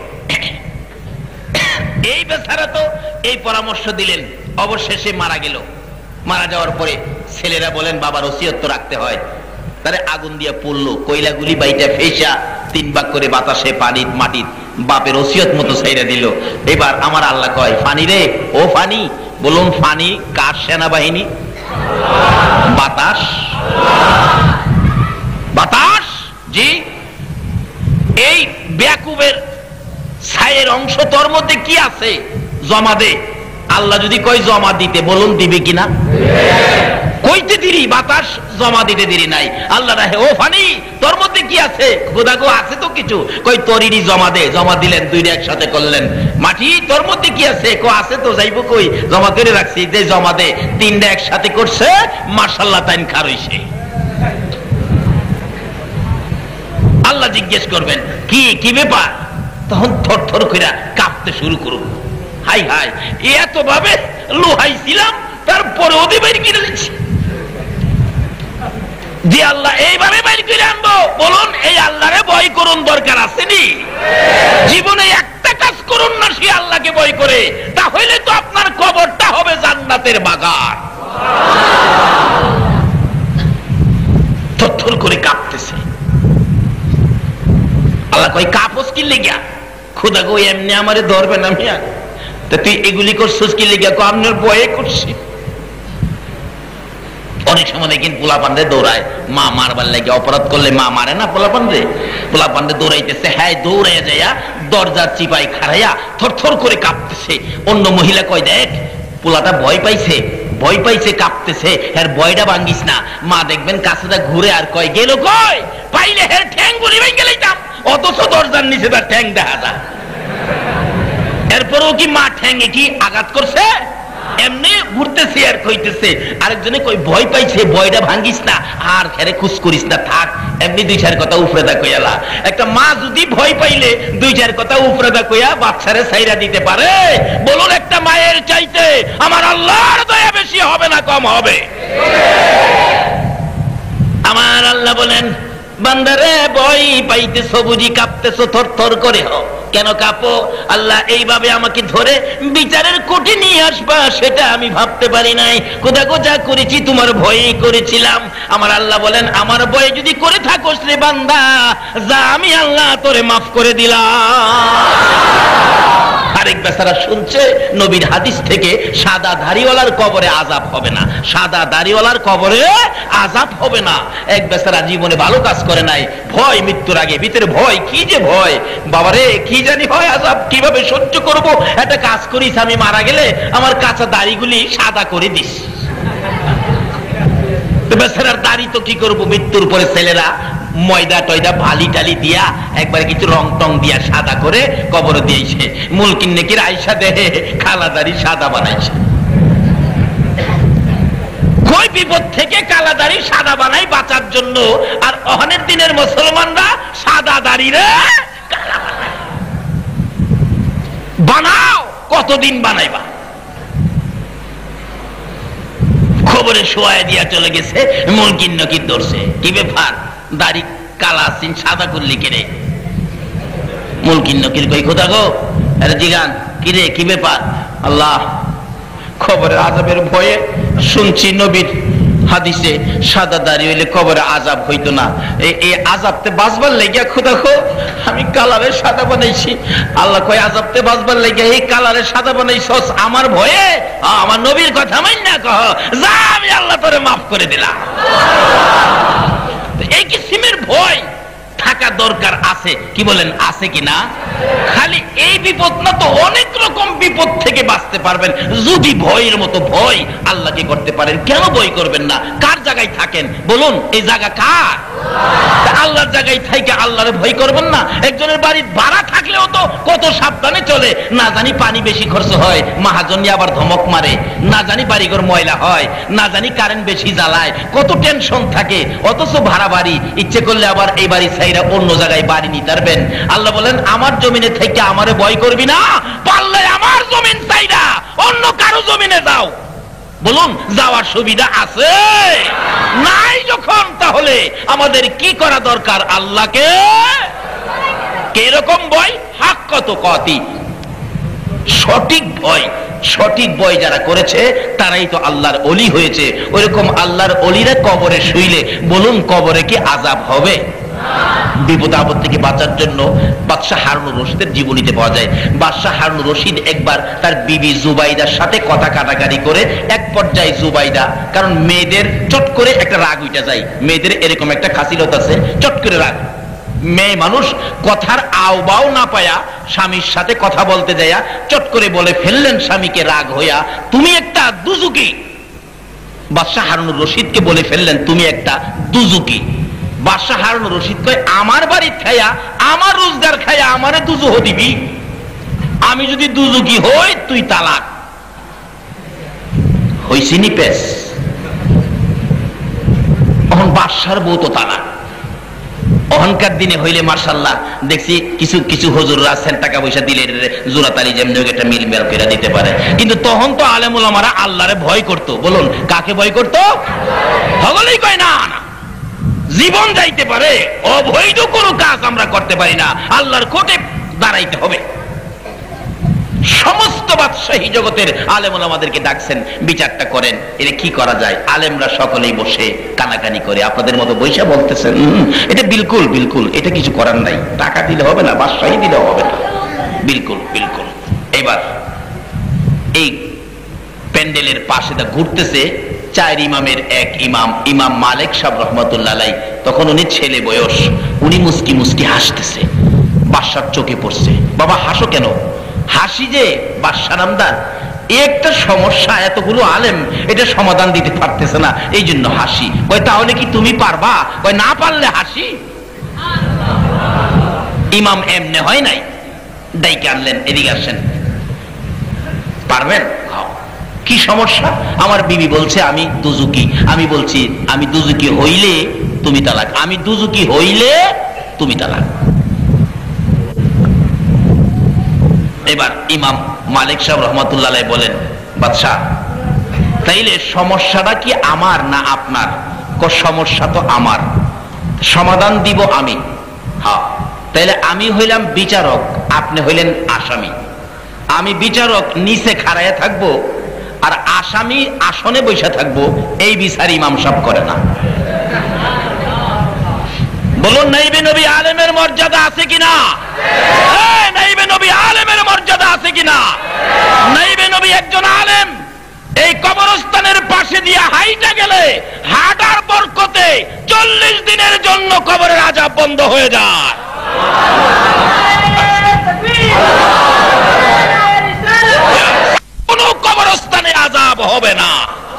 এই বেচারা তো এই পরামর্শ দিলেন, অবশেষে মারা গেল। মারা যাওয়ার পরে ছেলেরা বলেন বাবার ওসিয়ত তো রাখতে হয়। তারে আগুন দিয়ে পড়লো, কয়লাগুলি বাইটা ফেসা তিন ভাগ করে বাতাসে পানি মাটি বাপের ওসিয়ত মতো ছাইরা দিল। এবার আমার আল্লাহ কয়, ফানি রে, ও ফানি, বলুন ফানি কার সেনাবাহিনী? বাতাস। বাতাস, জি। এই বেয়াকুবের ছায়ের অংশ তোর মধ্যে কি আছে? জমা দে। আল্লাহ যদি কয় জমা দিতে, বলুন দিবে কিনা? কইতে দিরি, বাতাস জমা দিতে দিরি নাই। আল্লাহ রাহে, ও ফানি তোর মধ্যে কি আছে? খোদা গো আছে তো কিছু। কই তরিনি জমা দে। জমা দিলেন, দুইটা একসাথে করলেন। মাটি তোর মধ্যে কি আছে? কো আছে তো, যাইবো কই, জমা করে রাখছি, যে জমা দে। তিনটা একসাথে করছে, মাশাআল্লাহ তাইন খার হইছে। আল্লাহ জিজ্ঞেস করবেন কি কি ব্যাপার? তখন থর থর করে কাঁপতে শুরু করুন। হাই হাই, এত ভাবে লোহাইছিলাম, তারপরে ওদের বাইরে কিনে দিচ্ছি। যে আল্লাহ এইভাবে বাইর করে আনবো, বলুন এই আল্লাহরে ভয় করুন, দরকার আসেনি? জীবনে একটা কাজ করুন না সে আল্লাহকে ভয় করে, তাহলে তো আপনার কবরটা হবে জান্নাতের বাগান। থরথর করে কাঁপতেছে। আল্লাহ কই, কাপস কি লেগা? খোদা গো এমনি আমারে ধরবে না মিয়া, তা তুই এগুলি করছিস কি লেগা? কো আপনার ভয়ে করছি। অনেক সময় দেখেন পোলা পান্ডে দৌড়ায়, মা মারবার লাগে, অপরাধ করলে মা মারে না পোলা পান্ডে। পোলা পান্ডে দৌড়াইতেছে, হ্যাঁ দৌড়াইয়া যাইয়া দরজার চিপাই খাড়াইয়া থরথর করে কাঁপতেছে। অন্য মহিলা কয়, দেখ পোলাটা ভয় পাইছে, ভয় পাইছে কাঁপতেছে, এর ভয়টা ভাঙ্গিস না। মা দেখবেন কাছেটা ঘুরে আর কয়, গেল কয়? পাইলে হের ঠ্যাং গুলি ভেঙে লইতাম, অথচ দরজার নিচে তার ঠ্যাং দেখা যায়। এরপরেও কি মা ঠ্যাঙে কি আঘাত করছে? এমনি ঘুরতেছে আর কইতেছে। আরেকজনে কই, ভয় পাইছে, ভয়টা ভাঙ্গিস না, আর খেরে খুশ করিস না, থাক এমনি দুই চার কথা উপরে দা কইয়ালা। একটা মা যদি ভয় পাইলে দুই চার কথা উপরে দা কইয়া বাচ্চারে ছাইরা দিতে পারে, বলুন একটা মায়ের চাইতে আমার আল্লাহর দয়া বেশি হবে না কম হবে? আমার আল্লাহ বলেন, বান্দারে ভয় পাইতেছ বুঝি, কাঁপতেছ থর থর করে। হোক কেন কাঁপো? আল্লাহ এইভাবে আমাকে ধরে বিচারের কোঠে নিয়ে আসবা, সেটা আমি ভাবতে পারি নাই। কোথা কোথা করেছি তোমার ভয়েই করেছিলাম। আমার আল্লাহ বলেন, আমার ভয়ে যদি করে থাকোস রে বান্দা, যা আমি আল্লাহ তোরে মাফ করে দিলাম। আরেক বেচারা শুনছে নবীর হাদিস থেকে, সাদা দাড়িওয়ালার কবরে আযাব হবে না, সাদা দাড়িওয়ালার কবরে আযাব হবে না। এক বেচারা জীবনে ভালো কাজ করে নাই, ভয় মৃত্যুর আগে, ভিতরে ভয়, কি যে ভয়, বাবারে কি জানি হয় আযাব কিভাবে সহ্য করব। একটা কাজ করিস, আমি মারা গেলে আমার কাঁচা দাড়িগুলি সাদা করে দিস। বেচারার দাড়ি তো কি করবো, মৃত্যুর পরে ছেলেরা ময়দা টয়দা ভালি টালি দিয়া একবার কিছু রং টং দিয়া সাদা করে কবর দিয়েছে। মুলকিন নেকির আয়সা দেহে কালা দাড়ি সাদা বানাইছে। কই বিপদ থেকে কালা দাড়ি সাদা বানাই বাঁচার জন্য, আর অহনের দিনের মুসলমানরা সাদা দাড়ি রে কালা বানায়। বানাও, কতদিন বানাইবা? খবরে শোয়ায় দিয়া চলে গেছে, মুলকিন নকির ধরছে, কি ব্যাপার দাড়ি কালা সিন সাদা করলি কেনে? মুলকিন নকির কই, খোদা গো আরে জিগান কি রে, কি ব্যাপার? আল্লাহ খবরে আযাবের ভয়ে শুনছি নবীর হাদিসে সাদা দাড়ি হইলে কবরে আযাব হইতো না, এই আযাবতে বাঁচবার লাগিয়া খোদা গো আমি কালারে সাদা বানাইছি। আল্লাহ কয়, আযাবতে বাঁচবার লাগিয়া এই কালারে সাদা বানাইছস আমার ভয়ে? আমার নবীর কথা মাইন্না কহ, যা আমি আল্লাহ তোরে মাফ করে দিলাম। এই কিসিমের ভয় থাক টাকা দরকার আছে, কি বলেন, আছে কিনা? খালি এই বিপদ না তো অনেক রকম বিপদ থেকে বাঁচতে পারবেন যদি ভয়ের মতো ভয় আল্লাহকে করতে পারেন। কেন ভয় করবেন না? কার জায়গায় থাকেন বলুন? এই জায়গা কার? আল্লাহর জায়গায় থেকে আল্লাহরে ভয় করবেন না? একজনের বাড়ির ভাড়া থাকলেও তো কত সাবধানে চলে, না জানি পানি বেশি খরচ হয়, মহাজনী আবার ধমক মারে, না জানি বাড়িঘর ময়লা হয়, না জানি কারেন্ট বেশি জ্বালায়, কত টেনশন থাকে। অথচ ভাড়া বাড়ি, ইচ্ছে করলে আবার এই বাড়ি ছাইরা অন্য জায়গায় বাড়ি নিতে পারবেন। আল্লাহ বলেন আমার জমিনে থেকে আমারে ভয় করবি না, পারলে আমার জমিন ছাইরা অন্য কারো জমিনে যাও। বলুন যাওয়ার সুবিধা আছে নাই যখন, তাহলে আমাদের কি করা দরকার? আল্লাহকে কিরকম ভয়? হাক কত কতি, সঠিক ভয়। সঠিক ভয় যারা করেছে তারাই তো আল্লাহর ওলি হয়েছে। ওইরকম আল্লাহর ওলিরা কবরে শুইলে বলুন কবরে কি আযাব হবে? বিপদ আপদ থেকে বাঁচার জন্য বাদশাহ হারুনুর রশিদের জীবনীতে পাওয়া যায়, বাদশাহ হারুনুর রশিদ একবার তার বিবি জুবাইদার সাথে কথা কাটাকাটি করে এক পর্যায়ে জুবাইদা, কারণ মেয়েদের চট করে একটা রাগ উঠে যায়, মেয়েদের এরকম একটা খাসিলত আছে, চট করে রাগ। মেয়ে মানুষ কথার আওবাও না পায়া স্বামীর সাথে কথা বলতে যায়া চট করে বলে ফেললেন স্বামীকে রাগ হইয়া, তুমি একটা দুজুকি। বাদশাহ হারুনুর রশিদকে বলে ফেললেন তুমি একটা দুজুকি। বাদশাহ হারুনুর রশিদ কয় আমার বাড়ির খায়া, আমার রোজগার খায়া আমারে দুজুহ দিবি? আমি যদি দুজুকি হই তুই তালাক। হইছিনি পেশ। এখন বাদশার বউ তো তালাক। অহংকার দিনে হইলে মার্শাল্লাহ দেখছি কিছু কিছু হুজুররা আছেন টাকা পয়সা দিলে জোরাতালি যেমনি একটা মিল মেল করে দিতে পারে, কিন্তু তখন তো আলেম ওলামারা আল্লাহরে ভয় করতো। বলুন কাকে ভয় করতো? সকলেই কয় না না, জীবন যাইতে পারে, অবৈধ কোনো কাজ আমরা করতে পারি না, আল্লাহর কোর্টে দাঁড়াইতে হবে। সমস্ত বাদশাহী জগতের আলেম ওলামাদেরকে ডাকছেন, বিচারটা করেন, এটা কি করা যায়? আলেমরা সকলেই বসে কানাকানি করে আপনাদের মতো বৈশা বলতেছেন এটা বিলকুল বিলকুল এটা কিছু করার নাই, টাকা দিলে হবে না, বাদশাহী দিলে হবে না, বিলকুল বিলকুল। এবার এই প্যান্ডেলের পাশে দা ঘুরতেছে চার ইমামের এক ইমাম, ইমাম মালিক সাহেব রহমতুল্লাহ আলাইহি। তখন উনি ছেলে বয়স, উনি মুস্কি মুস্কি হাসতেছে, বাদশার চোখে পড়ছে। বাবা হাসো কেন? হাসি যে বাদশা নামদার একটা সমস্যা, এতগুলো আলেম এটা সমাধান দিতে পারতেছে না, এই জন্য হাসি। কয় তাহলে কি তুমি পারবা? কয় না পারলে হাসি। ইমাম এমনে হয় নাই, ডাইকে আনলেন, এদিকে আসেন, পারবেন? কি সমস্যা? আমার বিবি বলছে আমি দুজুকি, আমি বলছি আমি দুজুকি হইলে তুমি তালাক, আমি দুজুকি হইলে তুমি তালাক। এবার ইমাম মালিক সাহেব রহমতুল্লাহ আলাইহি বলেন বাদশাহ তাইলে সমস্যাটা কি আমার না আপনার? ক সমস্যা তো আমার, সমাধান দিব আমি। হ্যাঁ তাইলে আমি হইলাম বিচারক, আপনি হইলেন আসামি। আমি বিচারক নিচে খাড়াইয়া থাকবো আর আসামি আসনে বসে থাকবো, এই বিচার ইমাম সাহেব করে না। বলুন নাইবে নবী আলেমের মর্যাদা আছে কিনা? নাইবে নবী আলেমের মর্যাদা আছে কিনা? নাইবে নবী একজন আলেম এই কবরস্থানের পাশে দিয়ে হাইটা গেলে হাঁটার বরকতে চল্লিশ দিনের জন্য কবরের আযাব বন্ধ হয়ে যায়। কোন কবরস্থানে আযাব হবে না।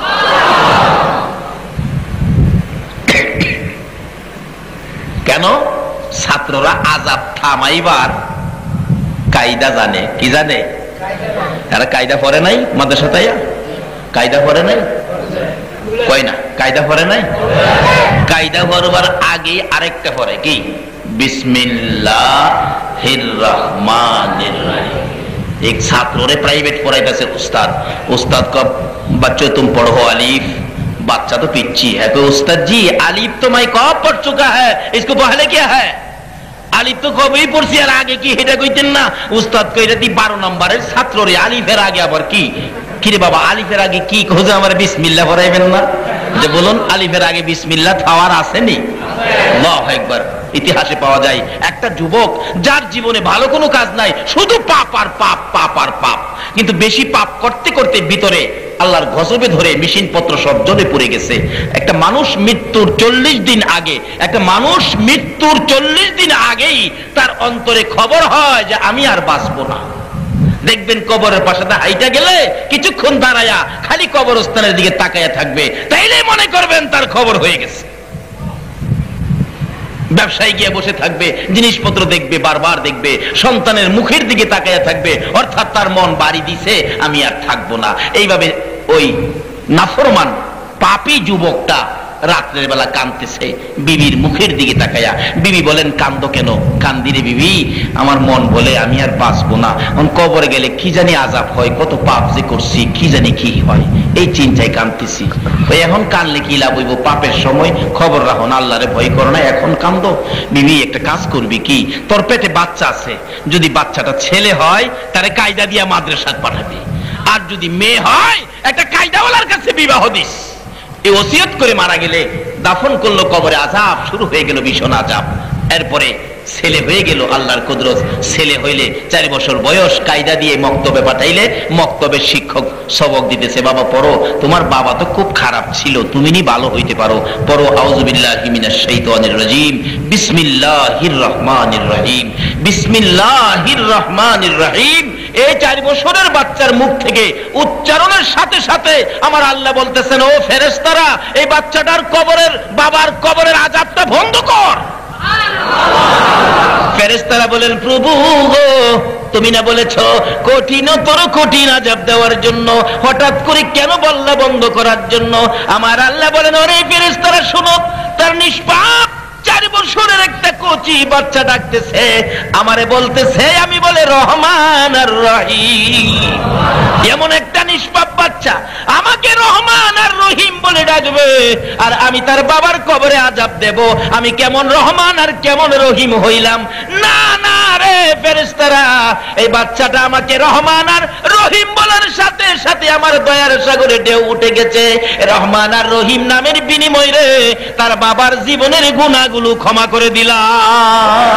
কেন? ছাত্ররা আযাব থামাইবার কায়দা জানে। কি জানে? তারা কায়দা পড়ে নাই মাদ্রাসাতে, কায়দা পড়ে নাই, কয় না কায়দা পড়ে নাই। কায়দা পড়বার আগে আরেকটা পড়ে কি? বিসমিল্লাহির রহমানির রহিম। एक छात्रों ने प्राइवेट पढ़ाई उस्ताद उस्ताद कब बच्चों तुम पढ़ो अलीफ, बच्चा तो पिच्ची है, तो उस्ताद जी अलीफ तो मैं कब पढ़ चुका है, इसको पहले क्या है? अलीफ तो कब ही पढ़ছি আর আগে কি এটা কইতেন না? উস্তাদ কইরা দি বারো নম্বরের ছাত্র রে আলিফের আগে আবার কি? কিরে বাবা আলিফের আগে কি খোঁজে? আমার বিসমিল্লাহ পড়াইবেন না? যে বলুন আলিফের আগে বিসমিল্লাহ খাওয়ার আসেনি? আল্লাহু আকবার। ইতিহাসে পাওয়া যায় একটা যুবক যার জীবনে ভালো কোনো কাজ নাই, শুধু পাপ আর পাপ, পাপ আর পাপ, কিন্তু বেশি পাপ করতে করতে ভিতরে আল্লাহর গজবে ধরে মেশিন পত্র সব জ্বলে পড়ে গেছে। একটা মানুষ মৃত্যুর চল্লিশ দিন আগে একটা মানুষ মৃত্যুর চল্লিশ দিন আগেই তার অন্তরে খবর হয় যে আমি আর বাঁচবো না। দেখবেন কবরের পাশে হাইটা গেলে কিছুক্ষণ দাঁড়ায়া খালি কবরস্থানের দিকে তাকায়া থাকবে, তাইলে মনে করবেন তার খবর হয়ে গেছে। ব্যবসায় গিয়ে বসে থাকবে, জিনিসপত্র দেখবে, বারবার দেখবে, সন্তানের মুখের দিকে তাকায়া থাকবে, অর্থাৎ তার মন বাড়ি দিছে আমি আর থাকবো না। এইভাবে ওই নাফরমান পাপী যুবকটা রাত্রের বেলা কাঁদতেছে বিবির মুখের দিকে তাকায়া। বিবি বলেন কান্দো কেন? কান্দি রে বিবি, আমার মন বলে আমি আর বাঁচবো না, কবরে গেলে কি জানি আযাব হয়, কত পাপ যে করছি কি জানি কি হয়, এই চিন্তায় কাঁদতেছি। এখন কানলে কি লাভ হইব? পাপের সময় খবর রাখো না, আল্লাহরে ভয় করো না, এখন কান্দো। বিবি একটা কাজ করবি কি, তোর পেটে বাচ্চা আছে, যদি বাচ্চাটা ছেলে হয় তারে কায়দা দিয়া মাদ্রাসাত পাঠাবি, আর যদি মেয়ে হয় একটা কায়দাওয়ালার কাছে বিবাহ দিস। এই ওসিয়ত করে মারা গেলে দাফন করলো, কবরে আযাব শুরু হয়ে গেল, ভীষণ আযাব। এরপরে ছেলে হয়ে গেল, আল্লাহর কুদরত। ছেলে হইলে চার বছর বয়স, কায়দা দিয়ে মক্তবে পাঠাইলে মক্তবের শিক্ষক সবক দিতেছে, বাবা পড়ো, তোমার বাবা তো খুব খারাপ ছিল, তুমি নি ভালো হইতে পারো, পড়ো আউযু বিল্লাহি মিনাশ শাইতানির রাজীম, বিসমিল্লাহির রহমানির রহিম, বিসমিল্লাহির রহমানির রহিম। এই চার বছরের বাচ্চার মুখ থেকে উচ্চারণের সাথে সাথে আমার আল্লাহ বলতেছেন, ও ফেরেশতারা, এই বাচ্চাটার কবরের বাবার কবরের আযাবটা বন্ধ কর। ফেরেশতারা বলেন, প্রভু গো, তুমি না বলেছো কঠিনতর কঠিন আযাব দেওয়ার জন্য, হঠাৎ করে কেন বললা বন্ধ করার জন্য? আমার আল্লাহ বলেন, ওরে ফেরেশতারা শোনো, তার নিষ্পাপ চার বছরের একটা কচি বাচ্চা ডাকতেছে, আমারে বলতেছে আমি বলে রহমান আর রহিম। এমন একটা নিষ্পাপ বাচ্চা আমাকে রহমান আর রহিম বলে ডাকবে, আর আমি তার বাবার কবরে আযাব দেব, আমি কেমন রহমান আর কেমন রহিম হইলাম? না না রে ফেরেশতারা, এই বাচ্চাটা আমাকে রহমান আর রহিম বলার সাথে সাথে আমার দয়ার সাগরে ঢেউ উঠে গেছে। রহমান আর রহিম নামের বিনিময়ে রে তার বাবার জীবনের গুনাহগুলো ক্ষমা করে দিলাম।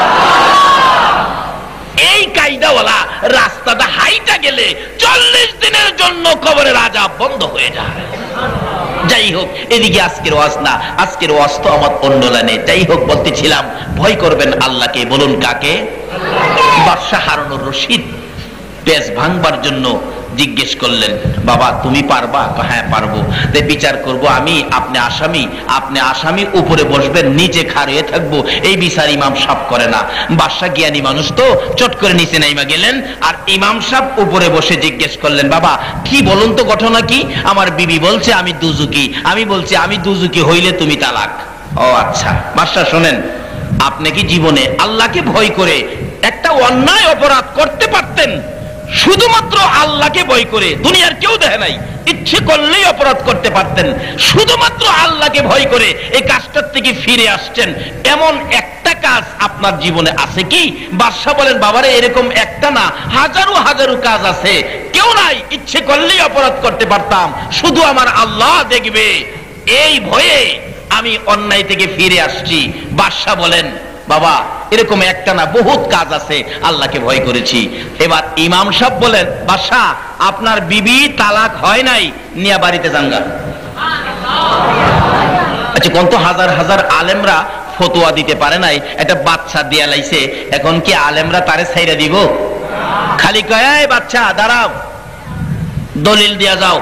এই কায়দাওয়ালা রাস্তাটা হাইটা গেলে চল্লিশ দিনের জন্য কবরের আযাব বন্ধ হয়ে যায়। যাই হোক, এদিকে আজকের ওয়াজ না, আজকের ওয়াজ তো আমার অন্য লাইনে। যাই হোক, বলতেছিলাম ভয় করবেন আল্লাহকে। বলুন কাকে? বাদশা হারুনুর রশিদ পেজ ভাঙবার জন্য জিজ্ঞেস করলেন, বাবা তুমি পারবা? হ্যাঁ পারবো। বিচার করব আমি, আপনি আসামি, আপনি আসামি উপরে বসবেন, নিচে খাড়িয়ে থাকবো, এই বিচার ইমাম সাহেব করে না। বাদশা জ্ঞানী মানুষ তো চট করে নিচে নাইমা গেলেন, আর ইমাম সাহেব উপরে বসে জিজ্ঞেস করলেন, বাবা কি বলুন তো ঘটনা কি? আমার বিবি বলছে আমি দুজুকি, আমি বলছি আমি দুজুকি হইলে তুমি তালাক। ও আচ্ছা, বাদশা শোনেন, আপনি কি জীবনে আল্লাহকে ভয় করে একটা অন্যায় অপরাধ করতে পারতেন? শুধুমাত্র আল্লাহকে ভয় করে, দুনিয়ার কেউ দেখে নাই, ইচ্ছে করলেই অপরাধ করতে পারতেন। শুধুমাত্র আল্লাহকে ভয় করে এই কাজটার থেকে ফিরে আসছেন, এমন একটা কাজ আপনার জীবনে আছে কি? বাদশা বলেন, বাবারে এরকম একটা না, হাজারো হাজারো কাজ আছে, কেউ নাই ইচ্ছে করলেই অপরাধ করতে পারতাম, শুধু আমার আল্লাহ দেখবে, এই ভয়ে আমি অন্যায় থেকে ফিরে আসছি। বাদশা বলেন, বাবা এরকম একটা না, বহুত কাজ আছে, আল্লাহকে ভয় করেছি। এবার ইমাম সাহেব বলেন, বাদশা আপনার বিবি তালাক হয় নাই, নিয়া বাড়িতে যাঙ্গা। আচ্ছা, কোন তো হাজার হাজার আলেমরা ফতোয়া দিতে পারে নাই, একটা বাচ্চা দিয়া লাইছে, এখন কি আলেমরা তারে ছাইরা দিব? খালি কয় এই বাচ্চা দাঁড়াও, দলিল দিয়া যাও।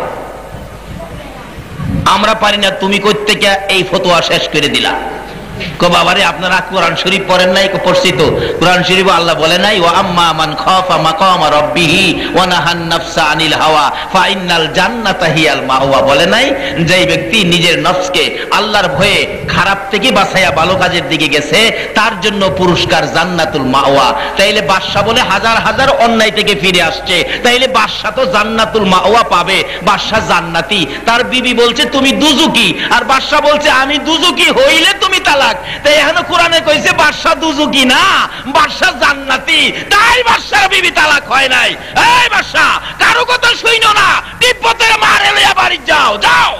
আমরা পারি না, তুমি কই থেকে এই ফতোয়া শেষ করে দিলা? কো বাবারে আপনারা কোরআন শরীফ পড়েন নাই? পড়ছি তো, কোরআন শরীফ আল্লাহ বলে নাই ওয়া আম্মা মান খাফা মাকামা রাব্বিহি ওয়া নাহান নাফসা আনিল হাওয়া ফা ইন্নাল জান্নাতা হিয়াল মাওয়া? বলে নাই যেই ব্যক্তি নিজের নফসকে আল্লাহর ভয়ে খারাপ থেকে বাঁচাইয়া ভালো কাজের দিকে গেছে, তার জন্য পুরস্কার জান্নাতুল মাওয়া। তাইলে বাদশা বলে হাজার হাজার অন্যায় থেকে ফিরে আসছে, তাইলে বাদশা তো জান্নাতুল মাওয়া পাবে, বাদশা জান্নাতি। তার বিবি বলছে তুমি দুজুকি, আর বাদশা বলছে আমি দুজুকি হইলে তুমি তালাক। তাই এখন কোরআনে কইছে বাদশা দুজুকি না, বাদশা জান্নাতি, তাই বাদশার বিবি তালাক হয় নাই। এই বাদশা কারো কথা শুইনো না, তিব্বতের মারে লইয়া বাড়ি যাও, যাও।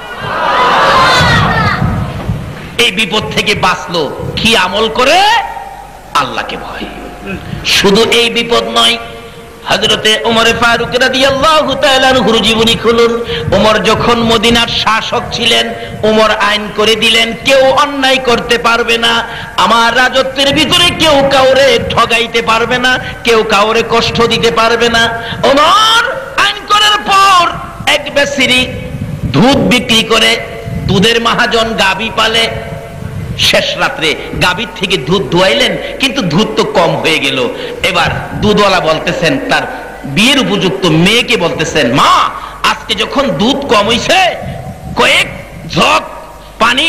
এই বিপদ থেকে বাঁচলো কি আমল করে? আল্লাহকে ভয়। শুধু এই বিপদ নয়, হযরতে ওমর ফারুক রাদিয়াল্লাহু তাআলা আনহুর জীবনী খুলুন। ওমর যখন মদিনার শাসক ছিলেন, ওমর আইন করে দিলেন কেউ অন্যায় করতে পারবে না, আমার রাজত্বের ভিতরে কেউ কাউরে ঠগাইতে পারবে না, কেউ কাউরে কষ্ট দিতে পারবে না। ওমর আইন করার পর এক বেসিরি দুধ বিক্রি করে, দুধের মহাজন গাবি পালে, শেষ রাত্রে গাভীর থেকে দুধ দোয়াইলেন, কিন্তু দুধ তো কম হয়ে গেল। এবার দুধওয়ালা বলতেছেন তার বিয়ের উপযুক্ত মেয়েকে, বলতেছেন মা আজকে যখন দুধ কম হইছে কয়েক ঝক পানি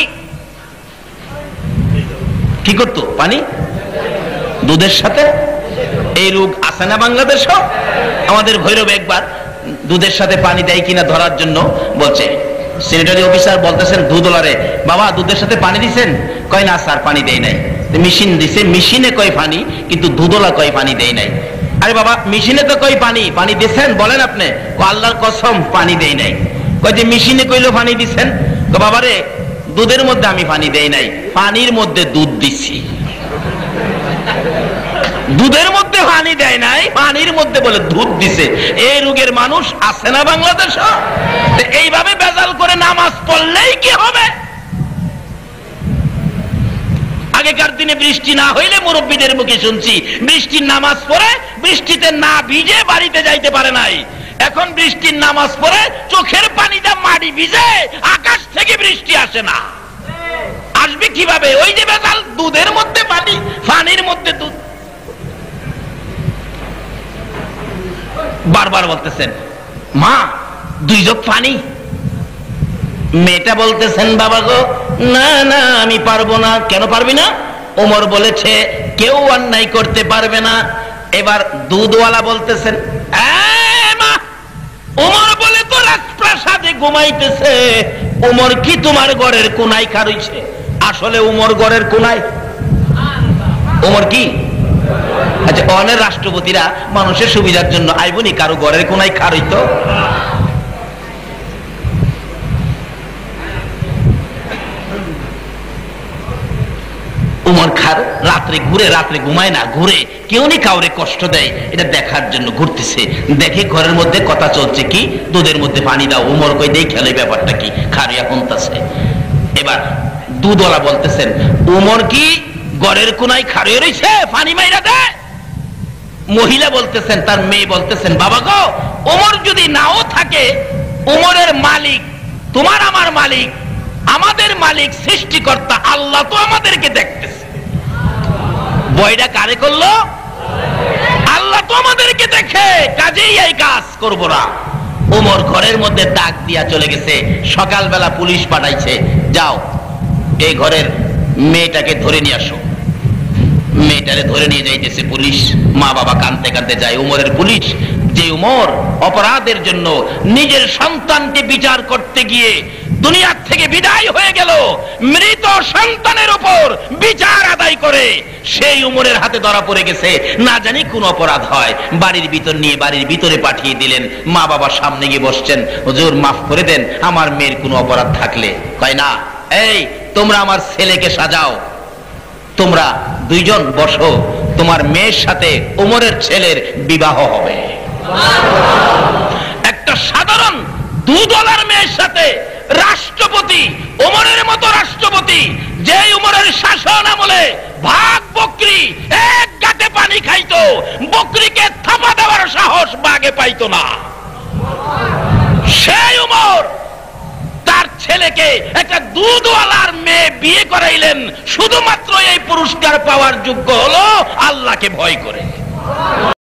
কি করতো, পানি দুধের সাথে। এই রোগ আছে না বাংলাদেশ? আমাদের ভৈরব একবার দুধের সাথে পানি দেয় কিনা ধরার জন্য বলছে, সেক্রেটারি অফিসার বলতেছেন দুধওয়ালারে, বাবা দুধের সাথে পানি দিছেন? কয় না স্যার পানি দেয় নাই। মেশিন দিছে, মেশিনে কয় পানি, কিন্তু দুধওয়ালা কয় পানি দেয় নাই। আরে বাবা মেশিনে তো কয় পানি, পানি দিছেন বলেন আপনি? আল্লাহর কসম পানি দেয় নাই। কয় যে মেশিনে কইলো পানি দিছেন? বাবারে দুধের মধ্যে আমি পানি দেই নাই, পানির মধ্যে দুধ দিছি। দুধের মধ্যে পানি দেয় নাই, পানির মধ্যে বলে দুধ দিছে। এই রোগের মানুষ আছে না বাংলাদেশ? এইভাবে বেজাল করে নামাজ পড়লেই কি হবে? আগেকার দিনে বৃষ্টি না হইলে মুরব্বীদের মুখে শুনছি বৃষ্টির নামাজ পড়ে বৃষ্টিতে না ভিজে বাড়িতে যাইতে পারে নাই। এখন বৃষ্টির নামাজ পড়ে চোখের পানিটা মাটি ভিজে, আকাশ থেকে বৃষ্টি আসে না। আসবে কিভাবে? ওই যে বেজাল, দুধের মধ্যে পানি, পানির মধ্যে দুধ। বারবার বলতেছেন মা দুই জগ পানি। মেয়েটা বলতেছেন বাবা গো না না আমি পারবো না। কেন পারবি না? ওমর বলেছে কেউ অন্যায় করতে পারবে না। এবার দুধওয়ালা বলতেছেন মা ওমর বলে তো রাজপ্রাসাদে ঘুমাইতেছে, ওমর কি তোমার ঘরের কোনায় খারইছে? আসলে ওমর ঘরের কোনায়। ওমর কি? আচ্ছা অনেক রাষ্ট্রপতিরা মানুষের সুবিধার জন্য আইবনি কারো ঘরের কোনায় খারইতো? উমর খার রাত্রে ঘুরে, রাত্রে ঘুমায় না, ঘুরে কেউ নি কাউরে কষ্ট দেয় এটা দেখার জন্য ঘুরতেছে। দেখে ঘরের মধ্যে কথা চলছে কি, দুধের মধ্যে পানি দাও। উমর কই দেই খেলে ব্যাপারটা কি, খারিয়া কোনটাছে। এবার দুধওয়ালা বলতেছেন উমর কি ঘরের কোনায় খারিয়ে রইছে, পানি মাইরা দেয়? মহিলা বলতেছেন, তার মেয়ে বলতেছেন বাবা গো উমর যদি নাও থাকে, উমরের মালিক তোমার আমার মালিক, আমাদের মালিক সৃষ্টিকর্তা আল্লাহ তো আমাদেরকে দেখতেছে। বয়টা কারে করলো? আল্লাহ তো আমাদেরকে দেখে, কাজেই এই কাজ করবো না। ওমর ঘরের মধ্যে দাগ দিয়া চলে গেছে। সকালবেলা পুলিশ পাঠাইছে, যাও এই ঘরের মেয়েটাকে ধরে নিয়ে আসো। মেয়েটারে ধরে নিয়ে যাইতেছে পুলিশ। মা বাবা কাঁদতে কাঁদতে যায়। উমরের পুলিশ, যে উমর অপরাধের জন্য নিজের সন্তানকে বিচার করতে গিয়ে দুনিয়ার থেকে বিদায় হয়ে গেল, মৃত সন্তানের উপর বিচার আদায় করে, সেই উমরের হাতে ধরা পড়ে গেছে। না জানি কোন অপরাধ হয়, বাড়ির ভিতর নিয়ে বাড়ির ভিতরে পাঠিয়ে দিলেন। মা বাবার সামনে গিয়ে বসছেন, হুজুর মাফ করে দেন, আমার মেয়ের কোনো অপরাধ থাকলে। কয় না, এই তোমরা আমার ছেলেকে সাজাও, তোমরা দুইজন বসো, তোমার মেয়ের সাথে উমরের ছেলের বিবাহ হবে। একটা সাধারণ দুধওয়ালার মেয়ের সাথে রাষ্ট্রপতি, উমরের মতো রাষ্ট্রপতি, যে উমরের শাসন আমলে ভাগ বকরি এক গাঁটে পানি খাইতো, বকরিকে থাপা দেওয়ার সাহস বাগে পাইতো না, সেই উমর তার ছেলেকে একটা দুধওয়ালার মেয়ে বিয়ে করাইলেন। শুধুমাত্র এই পুরস্কার পাওয়ার যোগ্য হলো আল্লাহকে ভয় করে।